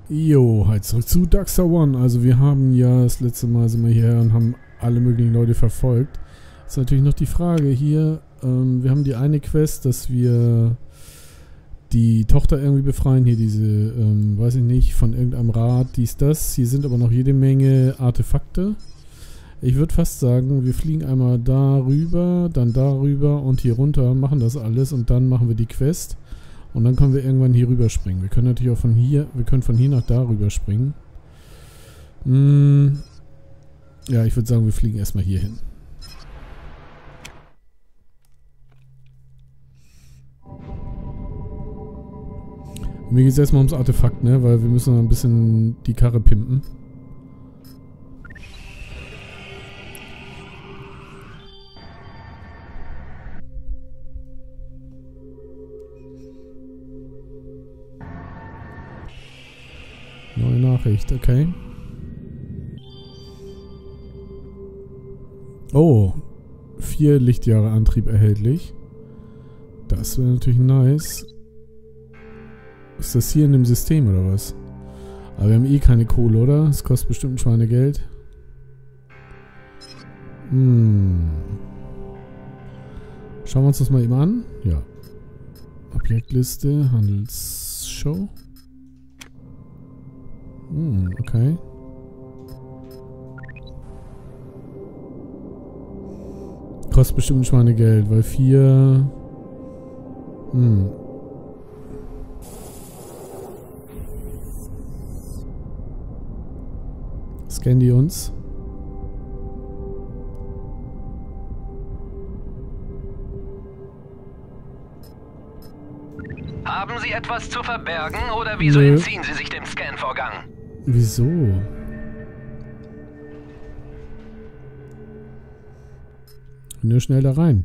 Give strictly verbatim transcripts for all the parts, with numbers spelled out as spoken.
Jo, halt zurück zu Darkstar One. Also wir haben ja das letzte Mal sind wir hierher und haben alle möglichen Leute verfolgt. Jetzt ist natürlich noch die Frage hier, ähm, wir haben die eine Quest, dass wir die Tochter irgendwie befreien. Hier diese, ähm, weiß ich nicht, von irgendeinem Rad, dies, das. Hier sind aber noch jede Menge Artefakte. Ich würde fast sagen, wir fliegen einmal da rüber, dann da rüber und hier runter, machen das alles und dann machen wir die Quest. Und dann können wir irgendwann hier rüber springen. Wir können natürlich auch von hier, wir können von hier nach da rüber springen. Hm. Ja, ich würde sagen, wir fliegen erstmal hier hin. Mir geht es erstmal ums Artefakt, ne? Weil wir müssen noch ein bisschen die Karre pimpen. Neue Nachricht, okay. Oh, vier Lichtjahre Antrieb erhältlich. Das wäre natürlich nice. Ist das hier in dem System oder was? Aber wir haben eh keine Kohle, oder? Das kostet bestimmt ein Schweinegeld. Hm. Schauen wir uns das mal eben an. Ja. Objektliste, Handelsshow. Hm, okay. Kostet bestimmt ein Schweinegeld, weil vier... Hm. Scannen die uns? Haben Sie etwas zu verbergen oder wieso Nö. entziehen Sie sich dem Scan-Vorgang? Wieso? Nur schnell da rein.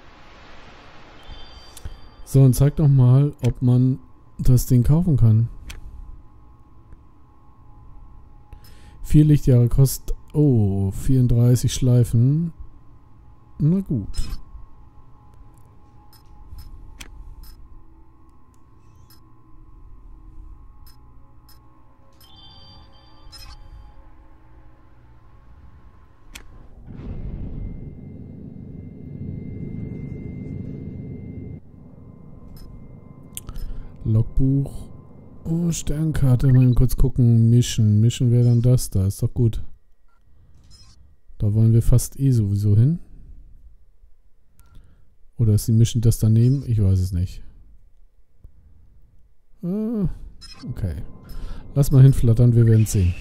So, und zeig doch mal, ob man das Ding kaufen kann. Vier Lichtjahre kostet... Oh, vierunddreißig Schleifen. Na gut. Logbuch. Oh, Sternkarte. Mal kurz gucken. Mission. Mission wäre dann das da. Ist doch gut. Da wollen wir fast eh sowieso hin. Oder ist die Mission das daneben? Ich weiß es nicht. Ah, okay. Lass mal hinflattern. Wir werden es sehen.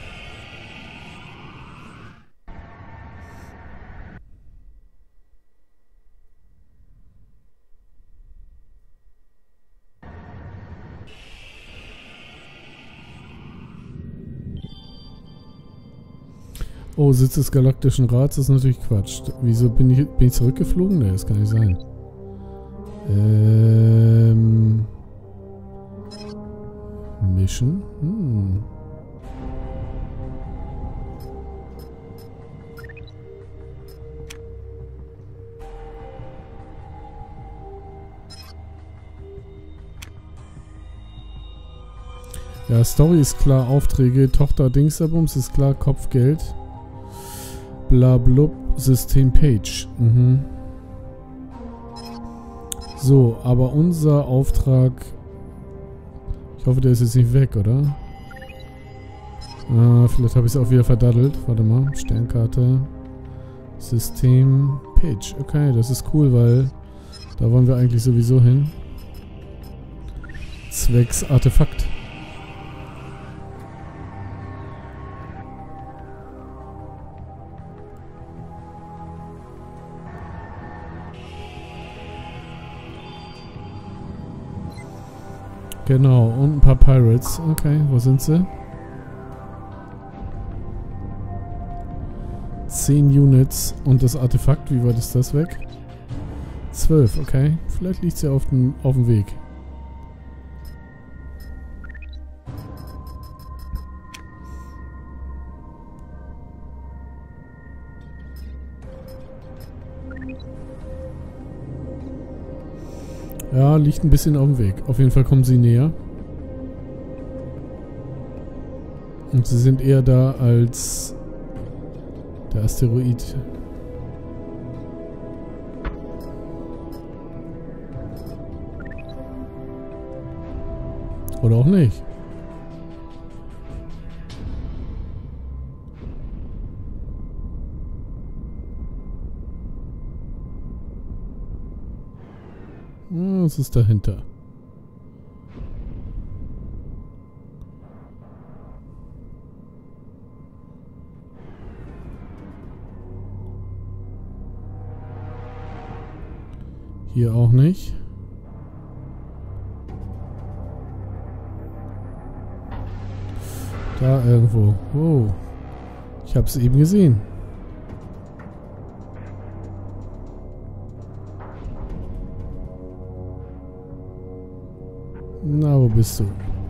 Oh, Sitz des Galaktischen Rats ist natürlich Quatsch. Wieso bin ich, bin ich zurückgeflogen? Ne, das kann nicht sein. Ähm... Mission? Hm. Ja, Story ist klar, Aufträge, Tochter Dingsabums ist klar, Kopfgeld. Blablub, System Page. Mhm. So, aber unser Auftrag... Ich hoffe, der ist jetzt nicht weg, oder? Ah, vielleicht habe ich es auch wieder verdaddelt. Warte mal, Sternkarte. System Page. Okay, das ist cool, weil da wollen wir eigentlich sowieso hin. Zwecks Artefakt. Genau, und ein paar Pirates. Okay, wo sind sie? Zehn Units und das Artefakt, wie weit ist das weg? Zwölf, okay. Vielleicht liegt sie auf dem, auf dem Weg. Ja, liegt ein bisschen auf dem Weg. Auf jeden Fall kommen sie näher. Und sie sind eher da als der Asteroid. Oder auch nicht. Was ist dahinter? Hier auch nicht. Da irgendwo. Oh. Ich habe es eben gesehen. Na, wo bist du?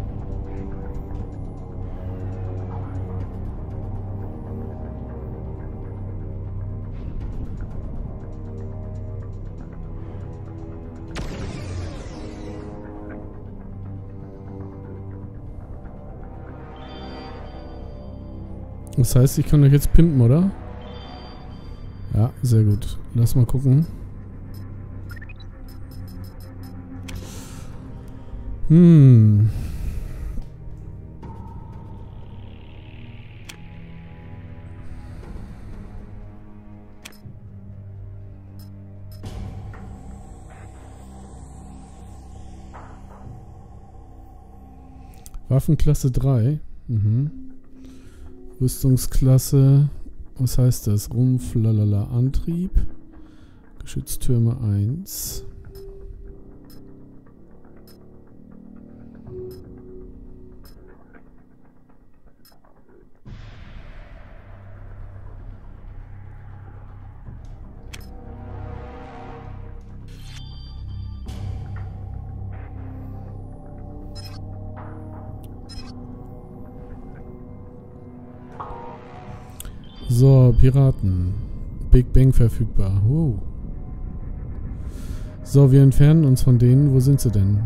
Das heißt, ich kann euch jetzt pimpen, oder? Ja, sehr gut. Lass mal gucken. Hm. Waffenklasse drei. Mhm. Rüstungsklasse. Was heißt das? Rumpf, lalala, Antrieb. Geschütztürme eins. So, Piraten. Big Bang verfügbar. Wow. So, wir entfernen uns von denen. Wo sind sie denn?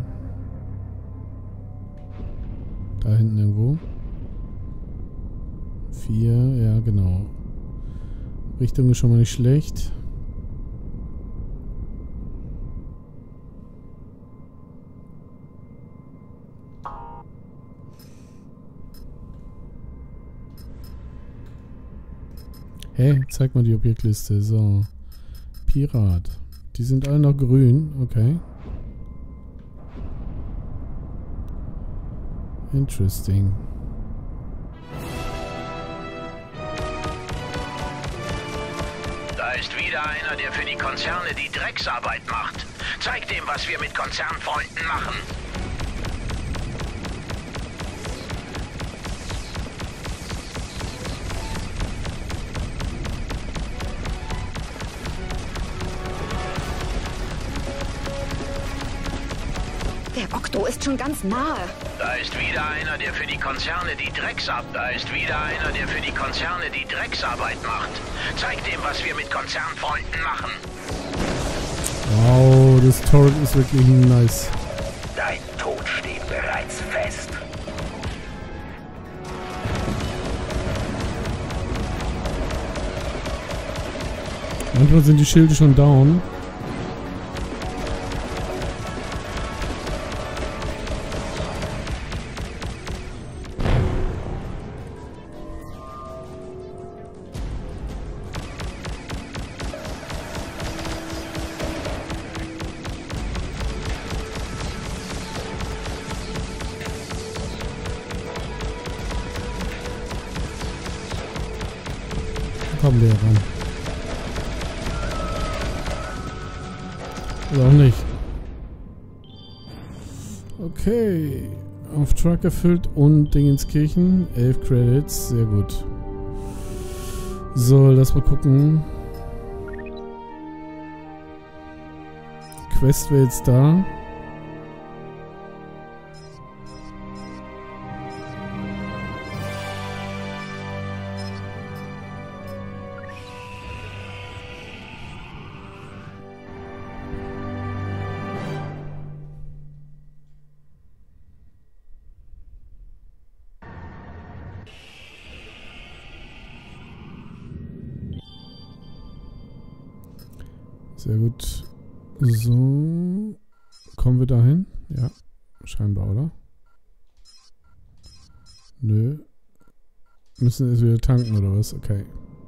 Da hinten irgendwo. Vier, ja genau. Richtung ist schon mal nicht schlecht. Hey, zeig mal die Objektliste. So. Pirat. Die sind alle noch grün. Okay. Interesting. Da ist wieder einer, der für die Konzerne die Drecksarbeit macht. Zeig dem, was wir mit Konzernfreunden machen. Der Okto ist schon ganz nahe. Da ist wieder einer, der für die Konzerne die Drecksarbeit. Da ist wieder einer, der für die Konzerne die Drecksarbeit macht. Zeig dem, was wir mit Konzernfreunden machen. Wow, das Turret ist wirklich nice. Dein Tod steht bereits fest. Manchmal sind die Schilde schon down. Kommen wir ran. Oder auch nicht. Okay. Auf Truck erfüllt und Dingenskirchen. elf Credits. Sehr gut. So, lass mal gucken. Quest wäre jetzt da. Sehr gut. So. Kommen wir dahin? Ja. Scheinbar, oder? Nö. Müssen wir jetzt wieder tanken, oder was? Okay.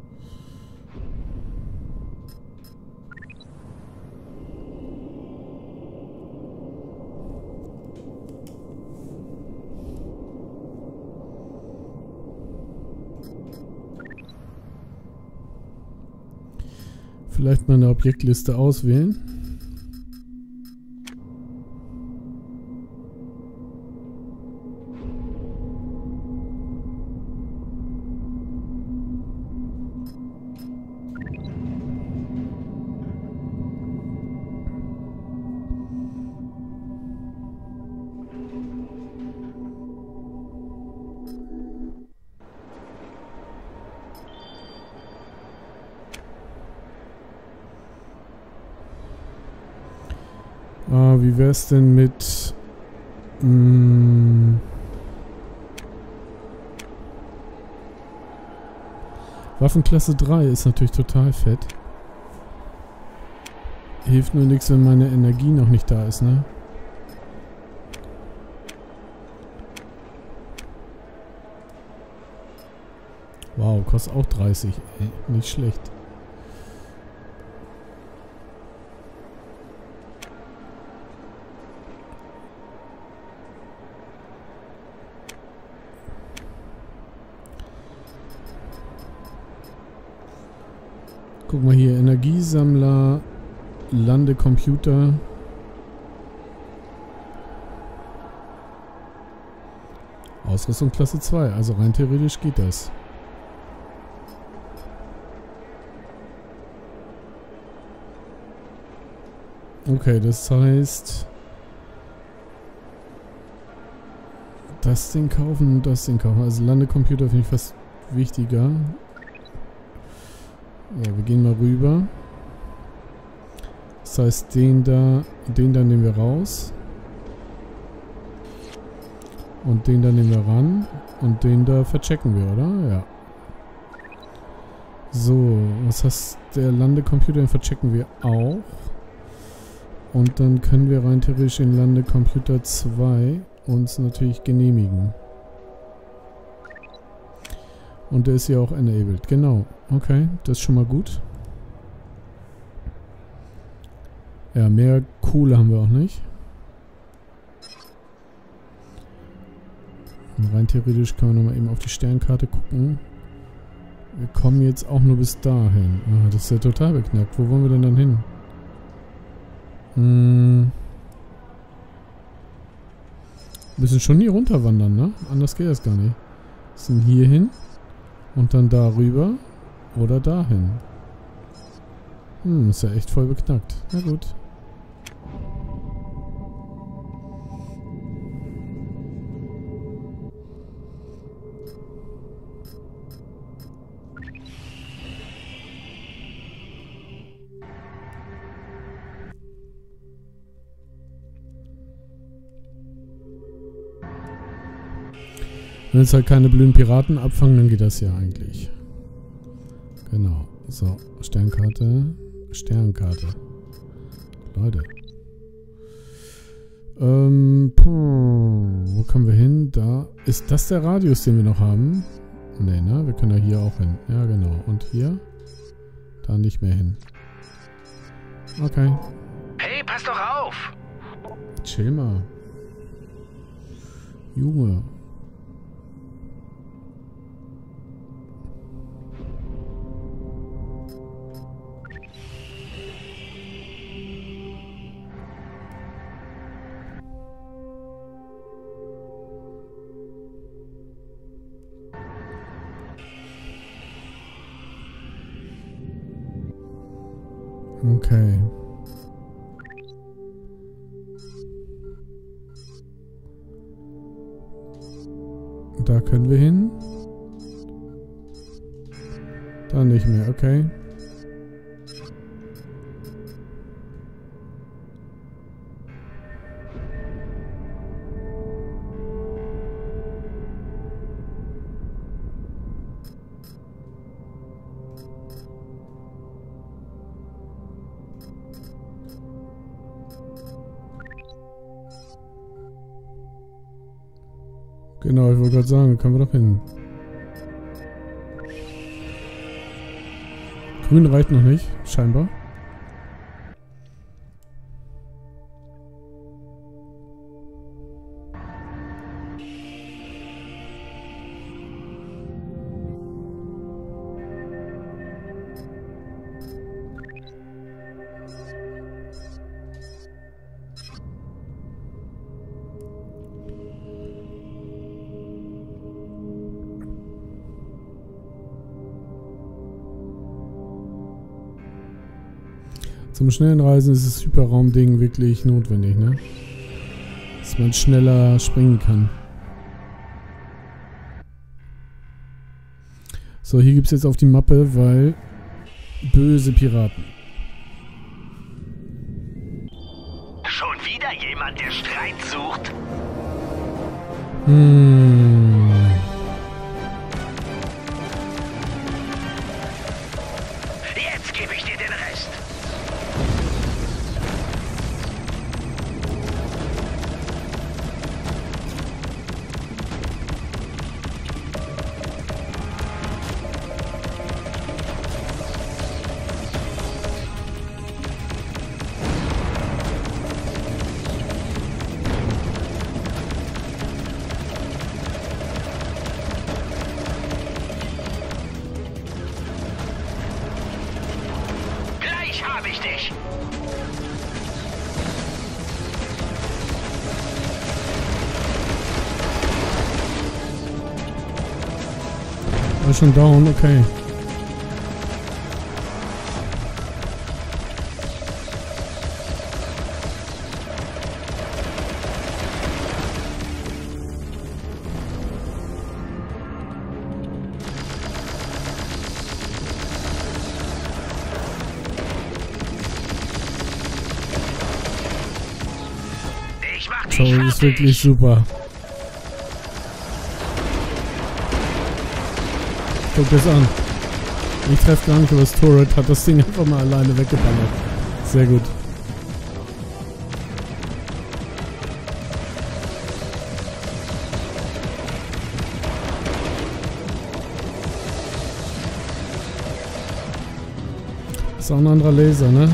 Vielleicht mal eine Objektliste auswählen. Ah, wie wär's denn mit mh, Waffenklasse drei ist natürlich total fett. Hilft nur nichts, wenn meine Energie noch nicht da ist, ne? Wow, kostet auch dreißig. Ey, nicht schlecht. Guck mal hier, Energiesammler, Landecomputer. Ausrüstung Klasse zwei, also rein theoretisch geht das. Okay, das heißt, das Ding kaufen und das Ding kaufen. Also Landecomputer finde ich fast wichtiger. Ja, wir gehen mal rüber. Das heißt, den da, den da nehmen wir raus. Und den da nehmen wir ran. Und den da verchecken wir, oder? Ja. So, was heißt der Landecomputer? Den verchecken wir auch. Und dann können wir rein theoretisch den Landecomputer zwei uns natürlich genehmigen. Und der ist ja auch enabled. Genau. Okay, das ist schon mal gut. Ja, mehr Kohle haben wir auch nicht. Und rein theoretisch können wir nochmal eben auf die Sternkarte gucken. Wir kommen jetzt auch nur bis dahin. Ah, das ist ja total beknackt. Wo wollen wir denn dann hin? Hm. Wir müssen schon hier runter wandern, ne? Anders geht das gar nicht. Wir sind hier hin. Und dann darüber oder dahin. Hm, ist ja echt voll beknackt. Na gut. Wenn jetzt halt keine blöden Piraten abfangen, dann geht das ja eigentlich. Genau. So, Sternkarte. Sternkarte. Leute. Ähm, wo kommen wir hin? Da. Ist das der Radius, den wir noch haben? Ne, ne? Wir können da hier auch hin. Ja, genau. Und hier? Da nicht mehr hin. Okay. Hey, pass doch auf! Chill mal. Junge. Okay. Da können wir hin. Da nicht mehr, okay. Genau, ich wollte gerade sagen, können wir doch hin. Grün reicht noch nicht, scheinbar. Zum schnellen Reisen ist das Hyperraumding wirklich notwendig, ne? Dass man schneller springen kann. So, hier gibt es jetzt auf die Mappe, weil böse Piraten. Schon wieder jemand, der Streit sucht? Hm. Jetzt gebe ich dir den Rest. Habe ich dich. War schon down, okay. So, das ist wirklich super. Guck das an. Ich treffe gar nicht, aber das Turret hat das Ding einfach mal alleine weggeballert. Sehr gut. Ist auch ein anderer Laser, ne?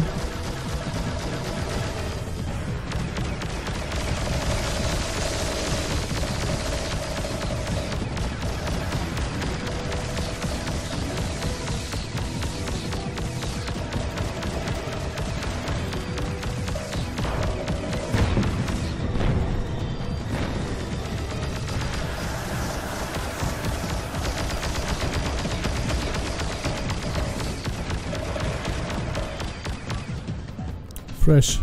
Fresh.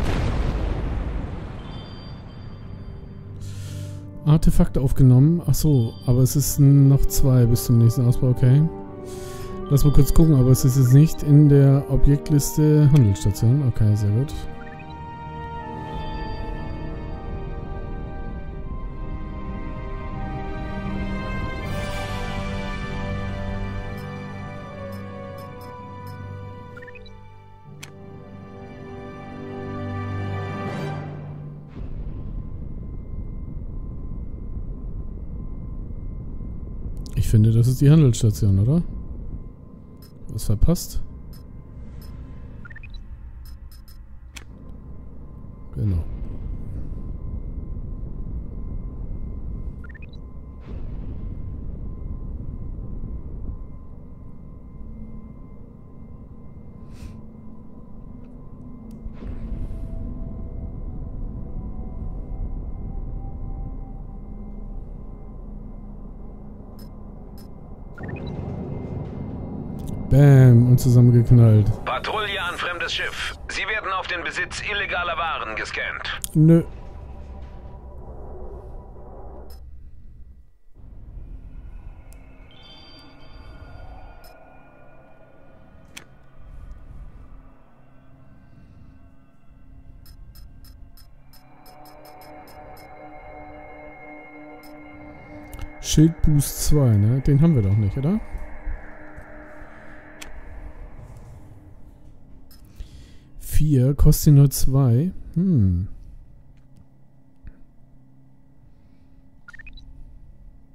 Artefakt aufgenommen. Ach so, aber es ist noch zwei bis zum nächsten Ausbau. Okay. Lass mal kurz gucken, aber es ist jetzt nicht in der Objektliste Handelsstation. Okay, sehr gut. Ich finde, das ist die Handelsstation, oder? Was verpasst? Genau. Bam, und zusammengeknallt. Patrouille an fremdes Schiff. Sie werden auf den Besitz illegaler Waren gescannt. Nö. Schildboost zwei, ne? Den haben wir doch nicht, oder? vier, kostet nur zwei. Hm.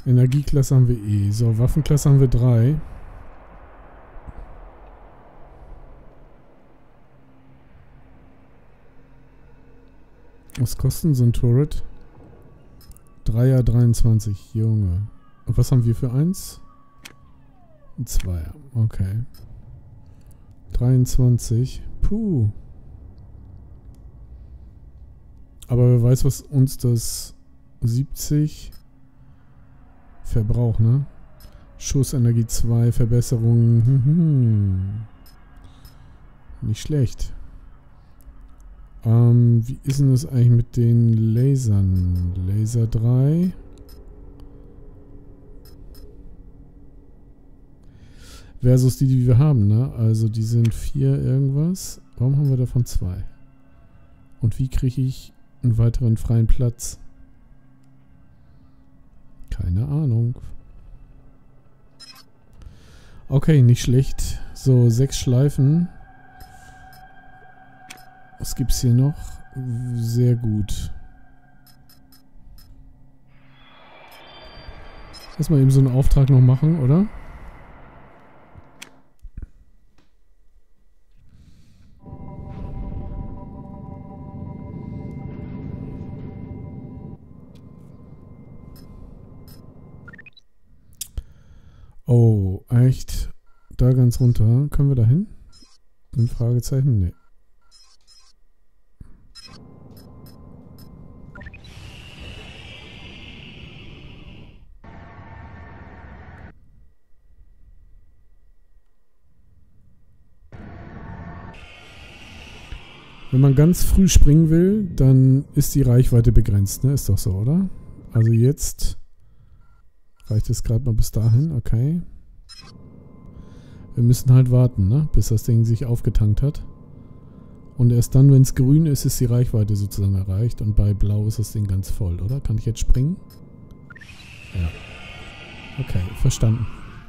Energieklasse haben wir eh. So, Waffenklasse haben wir drei. Was kostet so ein Turret? Dreier dreiundzwanzig, Junge. Und was haben wir für eins? Ein Zweier, okay. dreiundzwanzig, puh. Aber wer weiß, was uns das siebzig Verbrauch, ne? Schussenergie zwei, Verbesserungen. Hm. Nicht schlecht. Ähm, wie ist denn das eigentlich mit den Lasern? Laser drei. Versus die, die wir haben, ne? Also die sind vier irgendwas. Warum haben wir davon zwei? Und wie kriege ich einen weiteren freien Platz? Keine Ahnung. Okay, nicht schlecht. So, sechs Schleifen. Was gibt's hier noch? Sehr gut. Lass mal eben so einen Auftrag noch machen, oder? Oh, echt? Da ganz runter. Können wir da hin? Ein Fragezeichen? Nee. Wenn man ganz früh springen will, dann ist die Reichweite begrenzt, ne? Ist doch so, oder? Also jetzt reicht es gerade mal bis dahin, okay. Wir müssen halt warten, ne? Bis das Ding sich aufgetankt hat. Und erst dann, wenn es grün ist, ist die Reichweite sozusagen erreicht. Und bei blau ist das Ding ganz voll, oder? Kann ich jetzt springen? Ja. Okay, verstanden.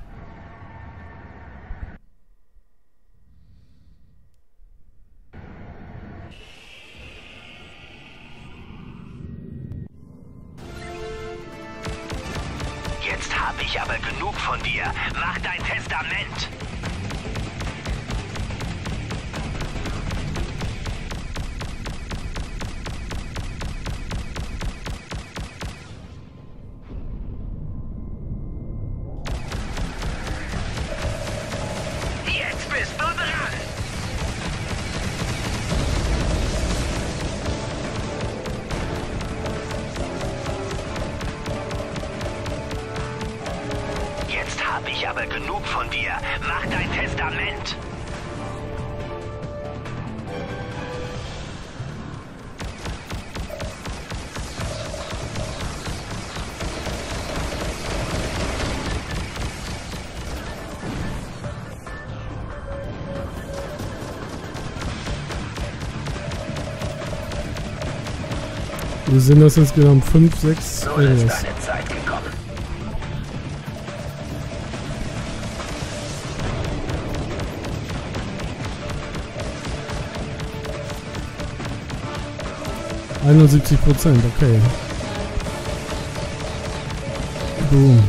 Jetzt habe ich aber genug von dir. Mach dein Testament. Jetzt bist du dran. Jetzt habe ich aber genug von dir. Mach dein Testament. Wir sind das insgesamt fünf, sechs So ist irgendwas. deine Zeit gekommen. einundsiebzig Prozent, okay. Boom.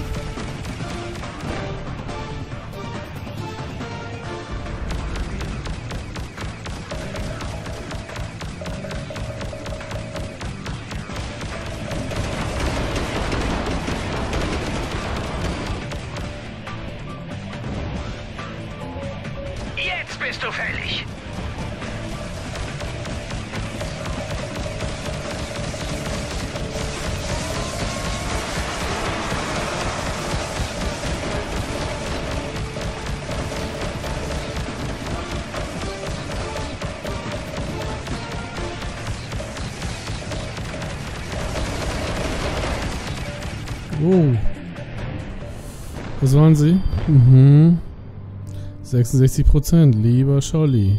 Jetzt bist du fällig. Oh. Was waren sie? Mhm. sechsundsechzig Prozent, lieber Scholli.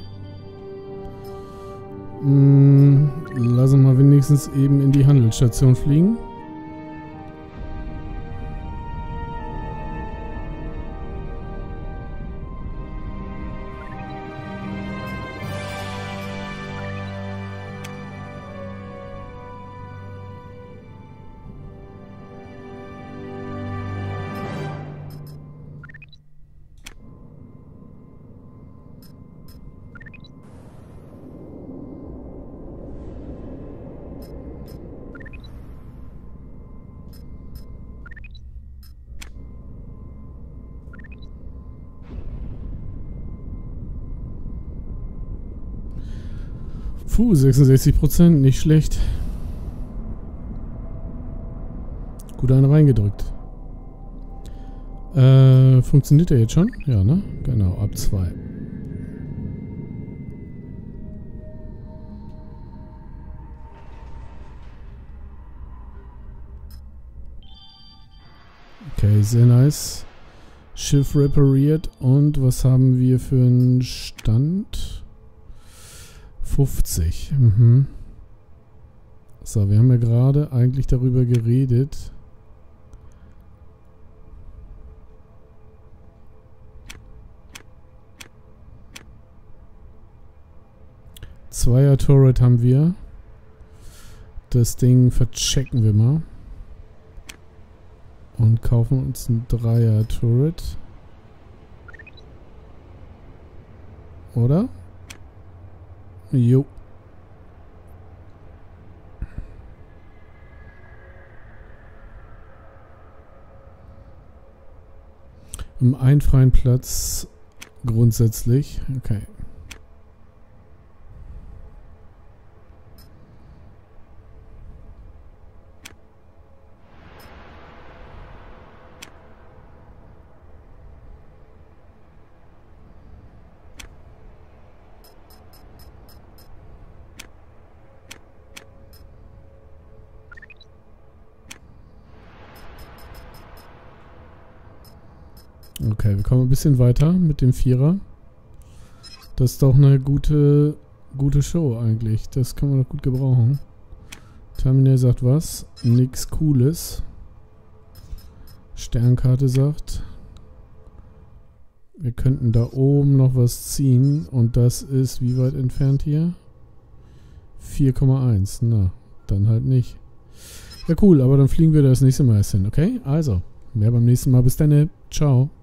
Hm, lass uns mal wenigstens eben in die Handelsstation fliegen. Puh, sechsundsechzig Prozent, nicht schlecht. Gut einen reingedrückt. Äh, funktioniert der jetzt schon? Ja, ne? Genau, ab zwei. Okay, sehr nice. Schiff repariert. Und was haben wir für einen Stand? fünfzig. Mhm. So, wir haben ja gerade eigentlich darüber geredet. Zweier Turret haben wir. Das Ding verchecken wir mal. Und kaufen uns ein Dreier Turret. Oder? Jo. Um einen freien Platz grundsätzlich. Okay. Okay, wir kommen ein bisschen weiter mit dem Vierer. Das ist doch eine gute, gute Show eigentlich. Das kann man doch gut gebrauchen. Terminal sagt was? Nix Cooles. Sternkarte sagt, wir könnten da oben noch was ziehen. Und das ist wie weit entfernt hier? vier Komma eins. Na, dann halt nicht. Ja cool, aber dann fliegen wir das nächste Mal erst hin, okay? Also, mehr beim nächsten Mal. Bis dann. Ciao.